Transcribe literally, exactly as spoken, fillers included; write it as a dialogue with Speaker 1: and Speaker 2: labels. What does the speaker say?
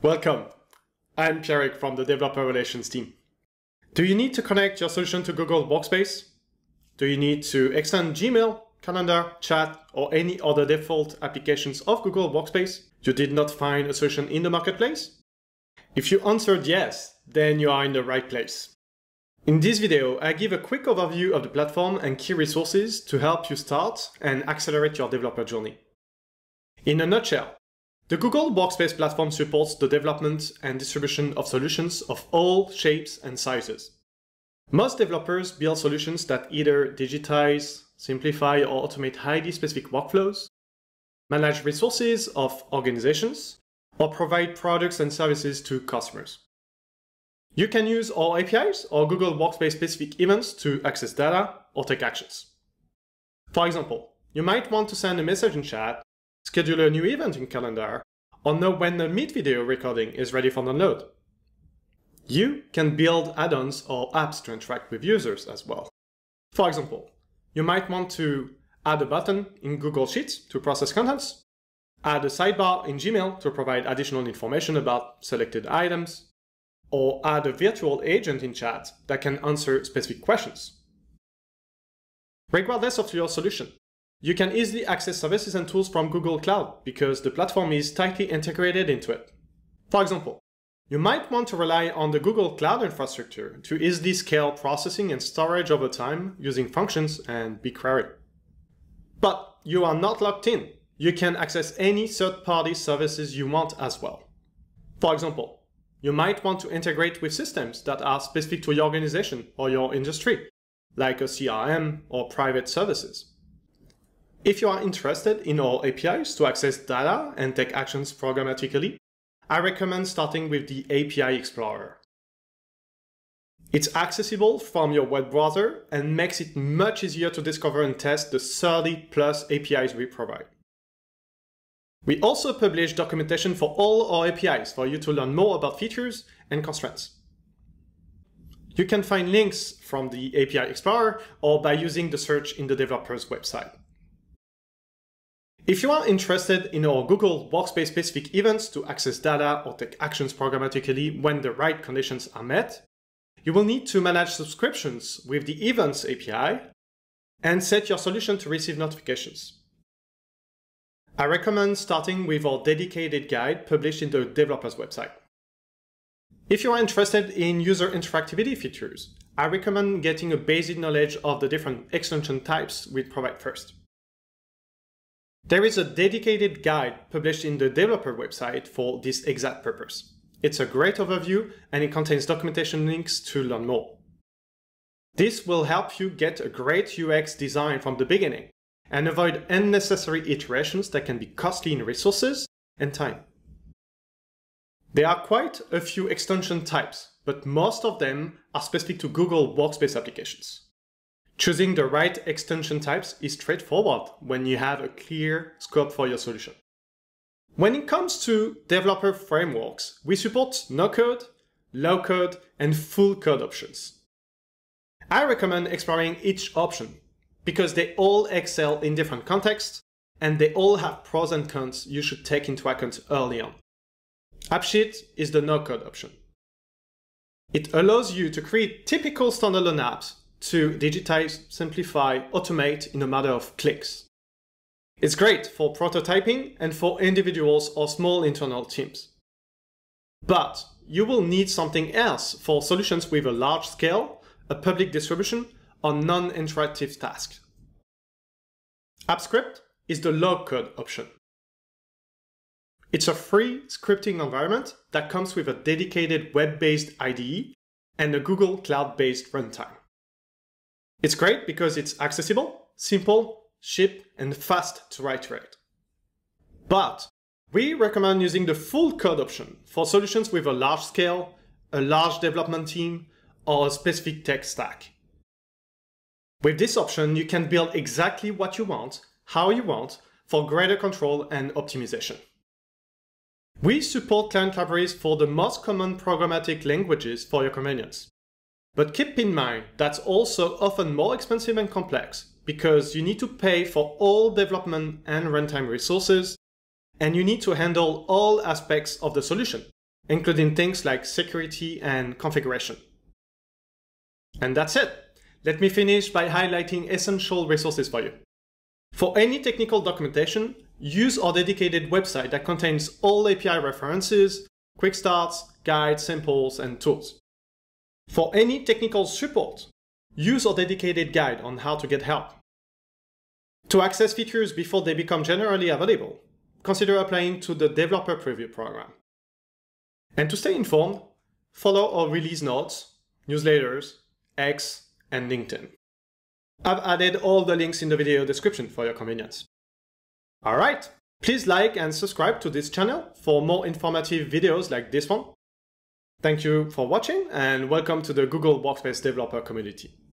Speaker 1: Welcome. I'm Pierrick from the Developer Relations team. Do you need to connect your solution to Google Workspace? Do you need to extend Gmail, Calendar, Chat, or any other default applications of Google Workspace? You did not find a solution in the marketplace? If you answered yes, then you are in the right place. In this video, I give a quick overview of the platform and key resources to help you start and accelerate your developer journey. In a nutshell, the Google Workspace platform supports the development and distribution of solutions of all shapes and sizes. Most developers build solutions that either digitize, simplify, or automate highly specific workflows, manage resources of organizations, or provide products and services to customers. You can use our A P Is or Google Workspace specific events to access data or take actions. For example, you might want to send a message in chat, schedule a new event in Calendar, or know when the Meet video recording is ready for download. You can build add-ons or apps to interact with users as well. For example, you might want to add a button in Google Sheets to process contents, add a sidebar in Gmail to provide additional information about selected items, or add a virtual agent in chat that can answer specific questions. Regardless of your solution, you can easily access services and tools from Google Cloud because the platform is tightly integrated into it. For example, you might want to rely on the Google Cloud infrastructure to easily scale processing and storage over time using functions and BigQuery. But you are not locked in. You can access any third-party services you want as well. For example, you might want to integrate with systems that are specific to your organization or your industry, like a C R M or private services. If you are interested in our A P Is to access data and take actions programmatically, I recommend starting with the A P I Explorer. It's accessible from your web browser and makes it much easier to discover and test the thirty plus A P Is we provide. We also publish documentation for all our A P Is for you to learn more about features and constraints. You can find links from the A P I Explorer or by using the search in the developer's website. If you are interested in our Google Workspace specific events to access data or take actions programmatically when the right conditions are met, you will need to manage subscriptions with the Events A P I and set your solution to receive notifications. I recommend starting with our dedicated guide published in the developer's website. If you are interested in user interactivity features, I recommend getting a basic knowledge of the different extension types we provide first. There is a dedicated guide published in the developer website for this exact purpose. It's a great overview and it contains documentation links to learn more. This will help you get a great U X design from the beginning and avoid unnecessary iterations that can be costly in resources and time. There are quite a few extension types, but most of them are specific to Google Workspace applications. Choosing the right extension types is straightforward when you have a clear scope for your solution. When it comes to developer frameworks, we support no-code, low-code, and full-code options. I recommend exploring each option because they all excel in different contexts and they all have pros and cons you should take into account early on. AppSheet is the no-code option. It allows you to create typical standalone apps to digitize, simplify, automate in a matter of clicks. It's great for prototyping and for individuals or small internal teams. But you will need something else for solutions with a large scale, a public distribution, or non-interactive tasks. AppScript is the low-code option. It's a free scripting environment that comes with a dedicated web-based I D E and a Google Cloud-based runtime. It's great because it's accessible, simple, cheap, and fast to iterate. But we recommend using the full code option for solutions with a large scale, a large development team, or a specific tech stack. With this option, you can build exactly what you want, how you want, for greater control and optimization. We support client libraries for the most common programmatic languages for your convenience. But keep in mind that's also often more expensive and complex because you need to pay for all development and runtime resources, and you need to handle all aspects of the solution, including things like security and configuration. And that's it. Let me finish by highlighting essential resources for you. For any technical documentation, use our dedicated website that contains all A P I references, quick starts, guides, samples, and tools. For any technical support, use our dedicated guide on how to get help. To access features before they become generally available, consider applying to the Developer Preview program. And to stay informed, follow our release notes, newsletters, X, and LinkedIn. I've added all the links in the video description for your convenience. Alright, please like and subscribe to this channel for more informative videos like this one. Thank you for watching and welcome to the Google Workspace Developer community.